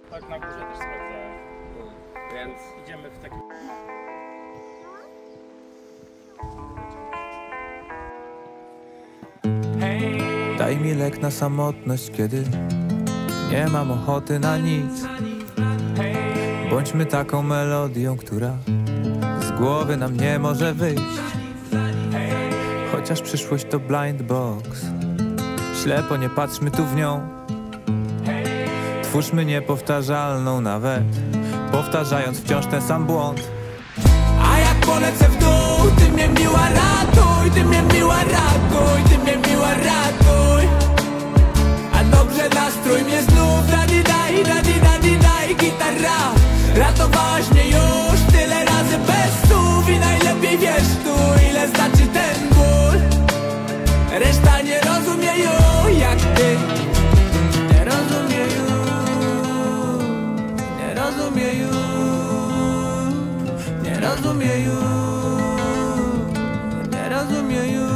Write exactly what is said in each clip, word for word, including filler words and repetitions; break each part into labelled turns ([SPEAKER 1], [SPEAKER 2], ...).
[SPEAKER 1] Tak na górze też sprawdzałem.
[SPEAKER 2] No, więc
[SPEAKER 1] idziemy w taki...
[SPEAKER 3] Daj mi lek na samotność, kiedy nie mam ochoty na nic. Bądźmy taką melodią, która z głowy nam nie może wyjść. Chociaż przyszłość to blind box, ślepo nie patrzmy tu w nią. Twórzmy niepowtarzalną nawet, powtarzając wciąż ten sam błąd.
[SPEAKER 4] A jak polecę w dół, ty mnie miła ratuj, ty mnie miła ratuj, ty mnie miła ratuj. A dobrze nastrój mnie znów, dadi daj, dadi dadi daj, gitara. Ratowałaś mnie już tyle razy bez słów i najlepiej wiesz tu, ile znaczy ten ból. Reszta nie rozumieją jak ty. Nie rozumieją, nie rozumieją, nie rozumieją, nie rozumieją.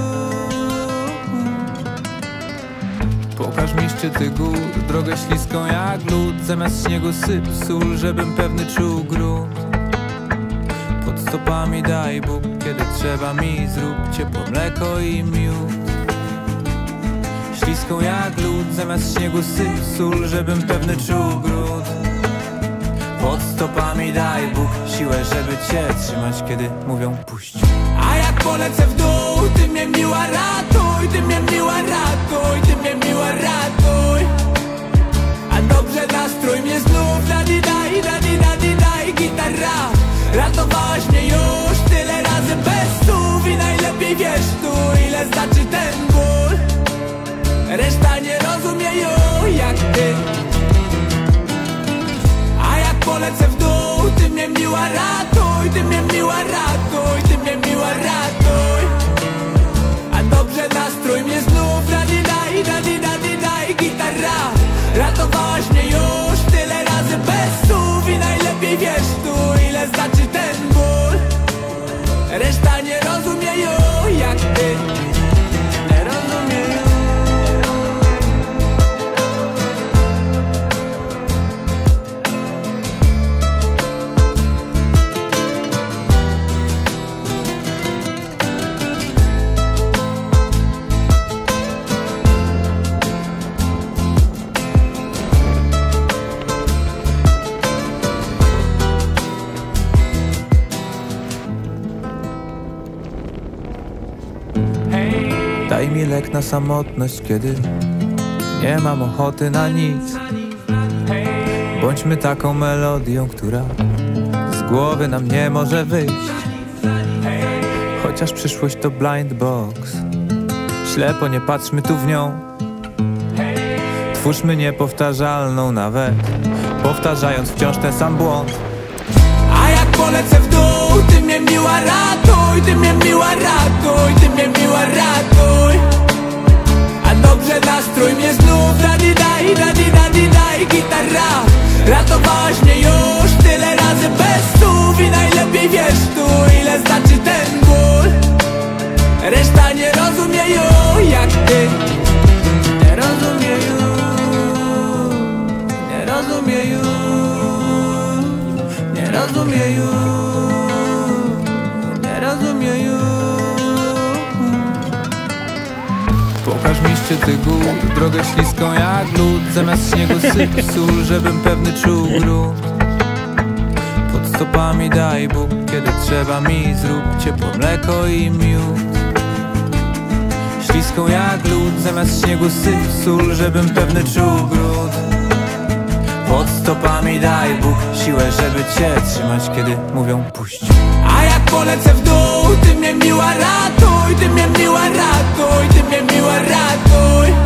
[SPEAKER 3] Pokaż mi szczyty gór, drogę śliską jak lód. Zamiast śniegu syp sól, żebym pewny czuł grunt. Pod stopami daj Bóg, kiedy trzeba mi zrób ciepło mleko i miód. Śliską jak lód, zamiast śniegu syp sól, żebym pewny czuł grunt. Pod stopami daj Bóg siłę, żeby cię trzymać, kiedy mówią puść.
[SPEAKER 4] A jak polecę w dół, ty mnie miła ratuj, ty mnie miła ratuj, ty mnie miła ratuj. A dobrze nastrój mnie znów, dadi daj, dadi dadi daj, gitara. Ratowałaś mnie już tyle razy bez słów i najlepiej wiesz tu, ile znaczy ten ból. Reszta nie rozumieją jak ty. A jak polecę w dół, ty mnie miła ratuj, ty mnie miła ratuj, ty mnie miła ratuj. A dobrze nastrój mnie znów, dadi daj, dadi dadi daj, gitara. Ratowałaś mnie już tyle razy bez słów i najlepiej wiesz tu, ile znaczy ten ból. Reszta nie rozumieją jak ty. Nie rozumieją.
[SPEAKER 3] Daj mi lek na samotność, kiedy nie mam ochoty na nic. Bądźmy taką melodią, która z głowy nam nie może wyjść. Chociaż przyszłość to blind box, ślepo nie patrzmy tu w nią. Twórzmy niepowtarzalną nawet, powtarzając wciąż ten sam błąd.
[SPEAKER 4] A jak polecę w dół, ty mnie miła ratuj, ty mnie miła ratuj, ty mnie miła ratuj. A dobrze nastrój mnie znów, dadi daj, dadi dadi daj, gitara. Ratowałaś mnie już tyle razy bez słów i najlepiej wiesz tu, ile znaczy ten ból. Reszta nie rozumieją jak ty. Nie rozumieją, nie rozumieją, nie rozumieją, nie rozumieją.
[SPEAKER 3] Pokaż mi szczyty gór, drogę śliską jak lód. Zamiast śniegu syp sól, żebym pewny czuł grunt. Pod stopami daj Bóg, kiedy trzeba mi zrób ciepło mleko i miód. Śliską jak lód, zamiast śniegu syp sól, żebym pewny czuł grunt. Pod stopami daj Bóg siłę, żeby cię trzymać, kiedy mówią puść.
[SPEAKER 4] A jak polecę w dół, ty mnie miła ratuj, ty mnie miła ratuj, ty mnie miła ratuj.